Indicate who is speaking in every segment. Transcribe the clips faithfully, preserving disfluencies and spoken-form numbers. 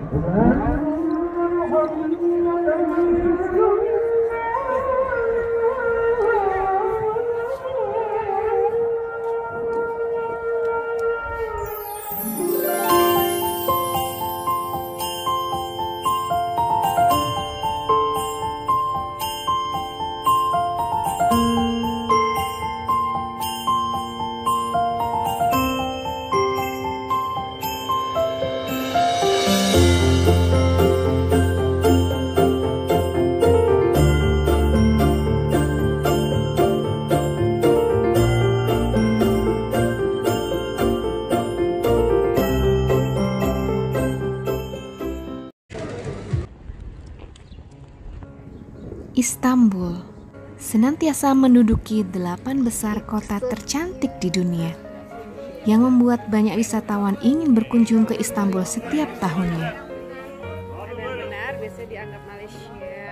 Speaker 1: Istanbul senantiasa menduduki delapan besar kota tercantik di dunia, yang membuat banyak wisatawan ingin berkunjung ke Istanbul setiap tahunnya.
Speaker 2: Benar-benar biasa dianggap Malaysia.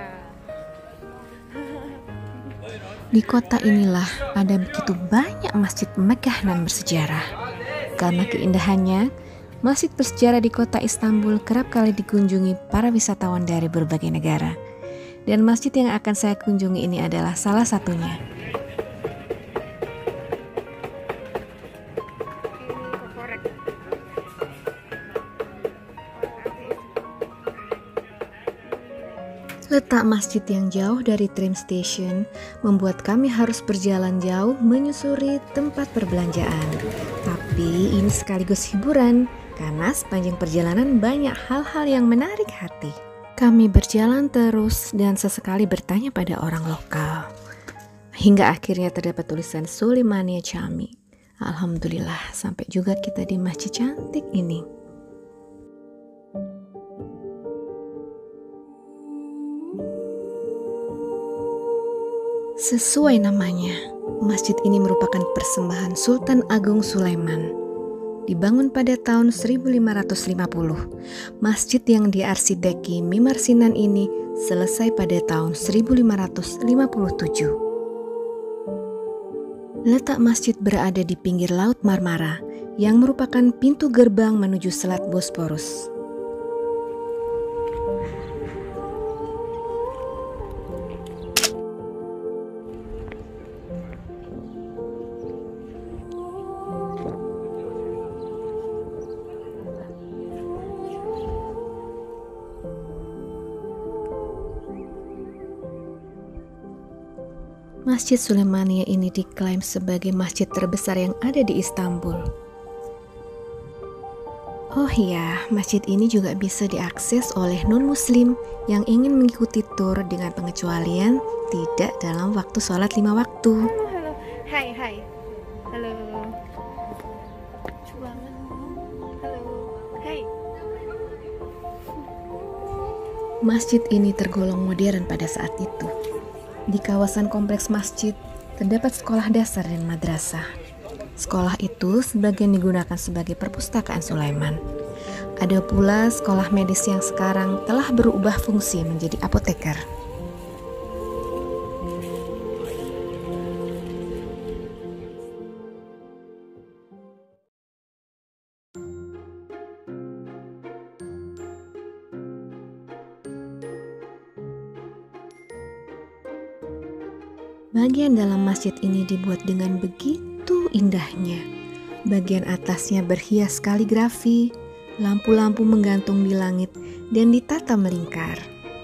Speaker 1: Di kota inilah ada begitu banyak masjid megah dan bersejarah. Karena keindahannya, masjid bersejarah di kota Istanbul kerap kali dikunjungi para wisatawan dari berbagai negara. Dan masjid yang akan saya kunjungi ini adalah salah satunya. Letak masjid yang jauh dari train station membuat kami harus berjalan jauh menyusuri tempat perbelanjaan. Tapi ini sekaligus hiburan, karena sepanjang perjalanan banyak hal-hal yang menarik hati. Kami berjalan terus dan sesekali bertanya pada orang lokal. Hingga akhirnya terdapat tulisan Suleymaniye Cami. Alhamdulillah sampai juga kita di masjid cantik ini. Sesuai namanya, masjid ini merupakan persembahan Sultan Agung Sulaiman. Dibangun pada tahun seribu lima ratus lima puluh, masjid yang diarsiteki Mimar Sinan ini selesai pada tahun seribu lima ratus lima puluh tujuh. Letak masjid berada di pinggir Laut Marmara, yang merupakan pintu gerbang menuju Selat Bosporus. Masjid Suleymaniye ini diklaim sebagai masjid terbesar yang ada di Istanbul. Oh iya, masjid ini juga bisa diakses oleh non-muslim yang ingin mengikuti tur dengan pengecualian tidak dalam waktu sholat lima waktu.
Speaker 2: Halo, halo. Hai, hai. Halo. Lucu banget. Halo. Hai.
Speaker 1: Masjid ini tergolong modern pada saat itu. Di kawasan kompleks masjid terdapat sekolah dasar dan madrasah. Sekolah itu sebagian digunakan sebagai perpustakaan Sulaiman. Ada pula sekolah medis yang sekarang telah berubah fungsi menjadi apoteker. Bagian dalam masjid ini dibuat dengan begitu indahnya. Bagian atasnya berhias kaligrafi, lampu-lampu menggantung di langit dan ditata melingkar.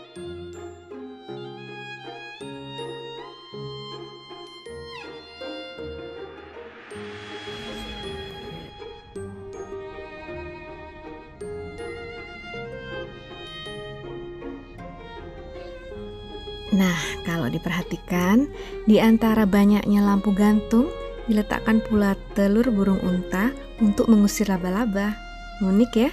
Speaker 1: Nah, kalau diperhatikan, di antara banyaknya lampu gantung, diletakkan pula telur burung unta untuk mengusir laba-laba. Unik ya?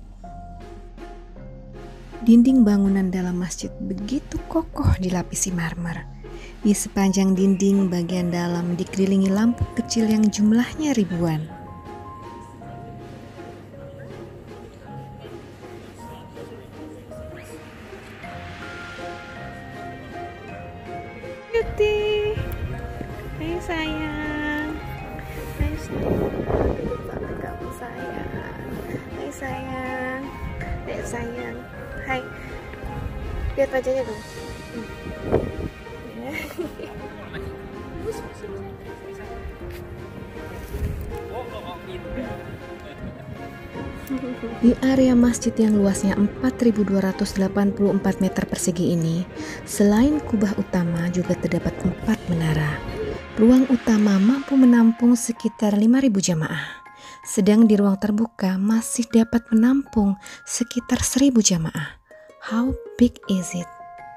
Speaker 1: Dinding bangunan dalam masjid begitu kokoh dilapisi marmer. Di sepanjang dinding bagian dalam dikelilingi lampu kecil yang jumlahnya ribuan.
Speaker 2: Cuti. Hai sayang. Hai sayang. Duduk sama kamu sayang. Hai sayang. Hai sayang. Hai. Lihat wajahnya dong. Hmm. Ya.
Speaker 1: Di area masjid yang luasnya empat ribu dua ratus delapan puluh empat meter persegi ini, selain kubah utama juga terdapat empat menara. Ruang utama mampu menampung sekitar lima ribu jamaah, sedang di ruang terbuka masih dapat menampung sekitar seribu jamaah. How big is it?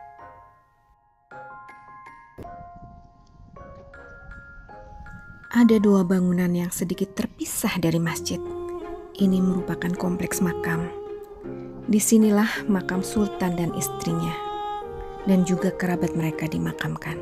Speaker 1: Ada dua bangunan yang sedikit terpisah dari masjid. Ini merupakan kompleks makam. Disinilah makam sultan dan istrinya, dan juga kerabat mereka dimakamkan.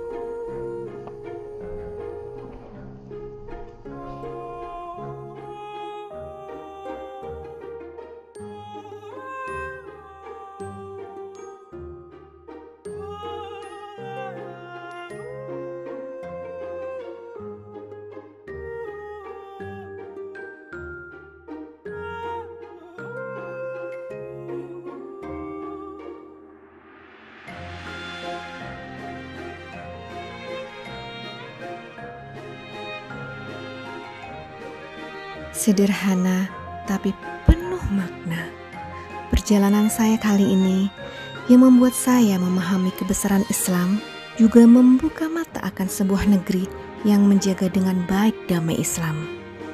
Speaker 1: Sederhana tapi penuh makna. Perjalanan saya kali ini yang membuat saya memahami kebesaran Islam juga membuka mata akan sebuah negeri yang menjaga dengan baik damai Islam.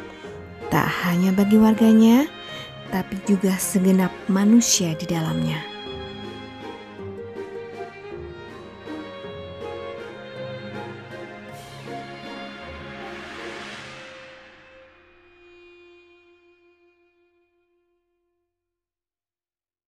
Speaker 1: Tak hanya bagi warganya, tapi juga segenap manusia di dalamnya.